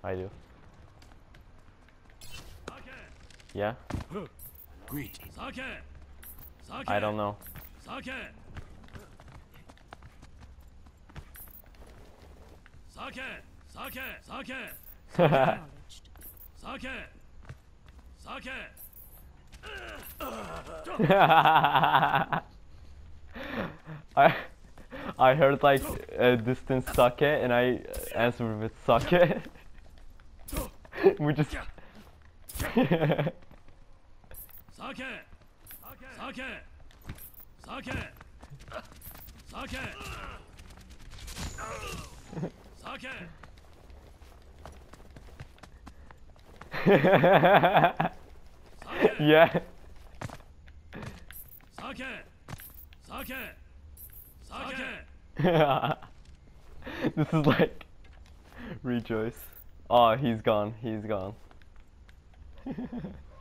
I do. Yeah? Great. I don't know. I I heard like a distant sake and I answered with sake. We just yeah. This is like rejoice. Oh, he's gone. He's gone.